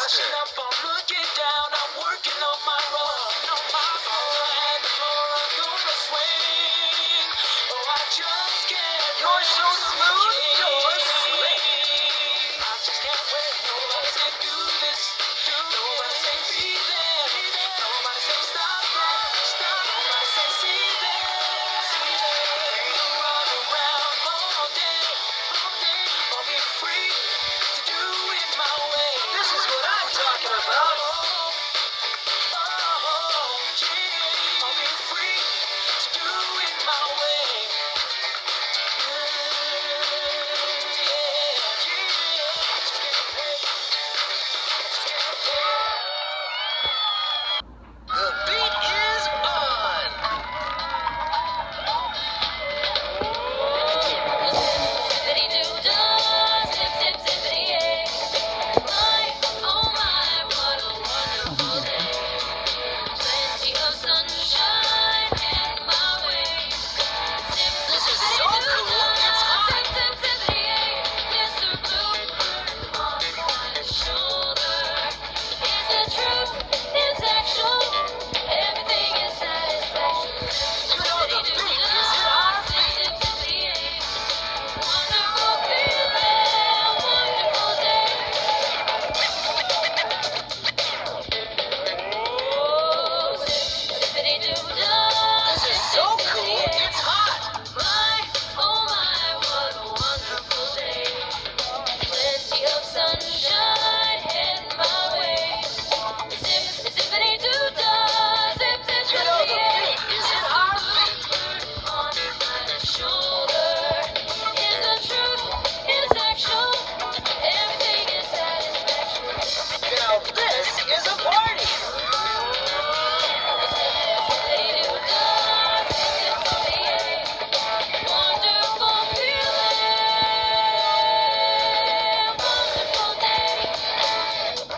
Pushing up, I'm looking down, I'm working on my run. Follow and the floor, I'm gonna swing. Oh, I just can't. You're so smooth, you're slick. I just can't wait. Nobody say do this. Nobody say be there. Nobody say stop that. Nobody say see there. Run around all day. I'll be free to do it my way. This is what I'm talking about. I'll be free to do it my way. The beat is on. Zippity-doo-dah, zip, zip, zippity-yay. My, oh my, what a wonderful day. Plenty of sunshine heading my way. Zip, This is so cool, it's hot. zip, zip, zippity-yay. Mr. Bluebird on my shoulder. Is it true? It's actual. Everything is satisfaction. You know the beat is in our Zip, zip, zippity-yay. Wonderful feeling, wonderful day. Oh, zippity-doo-dah. This is so cool, it's hot. My, oh my, what a wonderful day. Plenty of sunshine heading my way. Zip, zippity-doo-dah, zip, zip, You know the zippity-yay. beat is in our feet. On my shoulder is the truth, it's actual. Everything is satisfaction. Now this is a party. Wonderful feeling, wonderful day.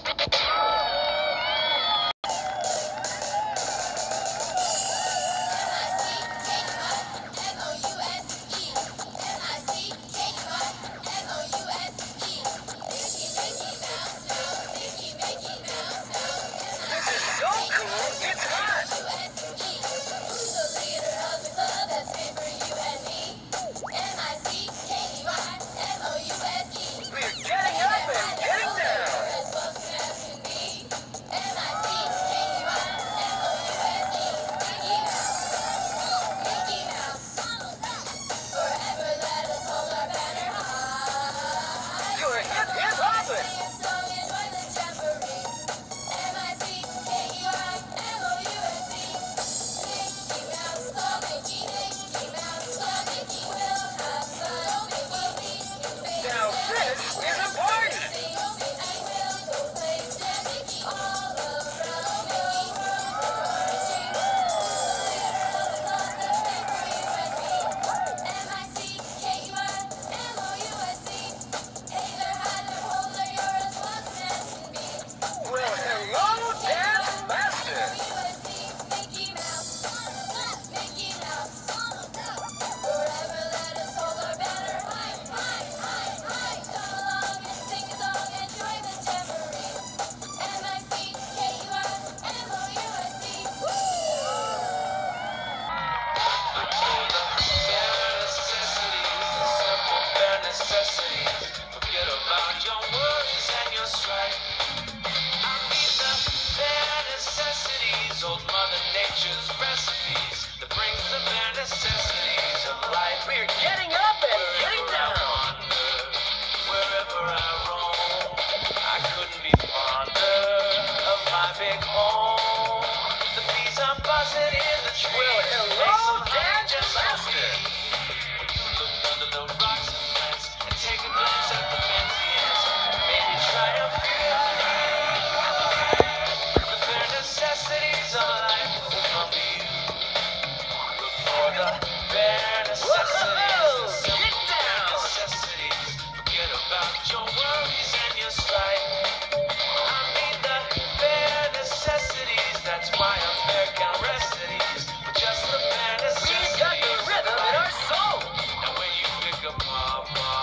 This is so cool, it's hot. We're getting up and getting down. Your hip is hopping. Now this is a party. Well, hello, Dance Master. Forget about your worries and your strife. I need the bare necessities, old Mother Nature's recipes that brings the bare necessities of life. We're getting up and getting Wherever I down. wander, wherever I roam, I couldn't be fonder of my big home. The bees are buzzing in the trees. Well, hello, Dance Master. Look under the rocks and plants and take a glance at the fancy ants. Maybe try a few. The bare necessities of life will come to you. Look for the bare necessities. The simple Get down. bare necessities. Forget about your worries and your strife. I mean the bare necessities. That's why I'm bare count residencies. But just the bare We necessities. got the rhythm in our soul. And when you pick up my